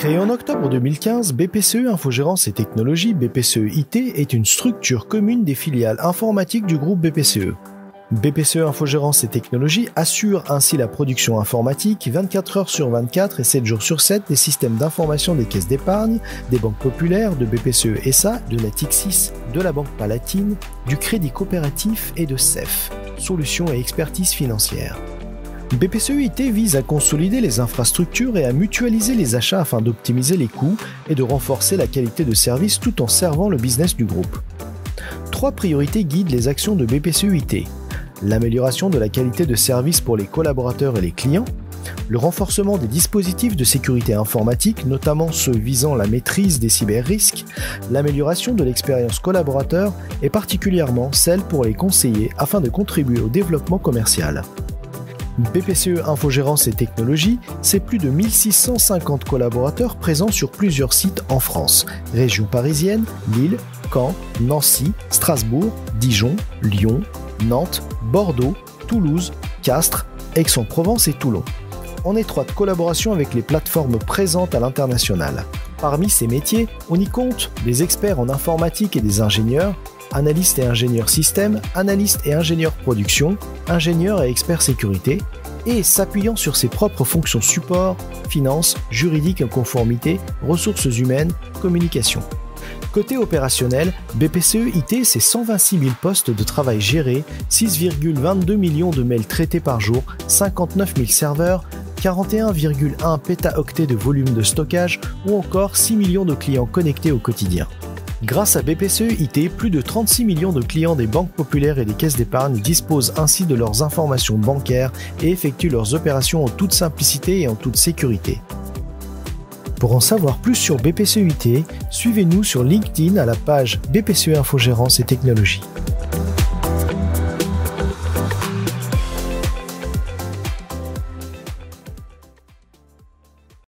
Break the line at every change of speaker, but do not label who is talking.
Créé en octobre 2015, BPCE Infogérance et Technologies, BPCE IT, est une structure commune des filiales informatiques du groupe BPCE. BPCE Infogérance et Technologies assure ainsi la production informatique 24 heures sur 24 et 7 jours sur 7 des systèmes d'information des caisses d'épargne, des banques populaires, de BPCE SA, de la TIC6, de la Banque Palatine, du Crédit Coopératif et de CEF, Solutions et Expertise Financière. BPCE IT vise à consolider les infrastructures et à mutualiser les achats afin d'optimiser les coûts et de renforcer la qualité de service tout en servant le business du groupe. 3 priorités guident les actions de BPCE IT. L'amélioration de la qualité de service pour les collaborateurs et les clients, le renforcement des dispositifs de sécurité informatique, notamment ceux visant la maîtrise des cyber-risques, l'amélioration de l'expérience collaborateur et particulièrement celle pour les conseillers afin de contribuer au développement commercial. BPCE Infogérance et Technologies, c'est plus de 1650 collaborateurs présents sur plusieurs sites en France, région parisienne, Lille, Caen, Nancy, Strasbourg, Dijon, Lyon, Nantes, Bordeaux, Toulouse, Castres, Aix-en-Provence et Toulon, en étroite collaboration avec les plateformes présentes à l'international. Parmi ces métiers, on y compte des experts en informatique et des ingénieurs, analystes et ingénieurs système, analystes et ingénieurs production, ingénieurs et experts sécurité, et s'appuyant sur ses propres fonctions support, finance, juridique et conformité, ressources humaines, communication. Côté opérationnel, BPCE IT, c'est 126 000 postes de travail gérés, 6,22 millions de mails traités par jour, 59 000 serveurs, 41,1 pétaoctets de volume de stockage ou encore 6 millions de clients connectés au quotidien. Grâce à BPCE IT, plus de 36 millions de clients des banques populaires et des caisses d'épargne disposent ainsi de leurs informations bancaires et effectuent leurs opérations en toute simplicité et en toute sécurité. Pour en savoir plus sur BPCE IT, suivez-nous sur LinkedIn à la page BPCE Infogérance et Technologies.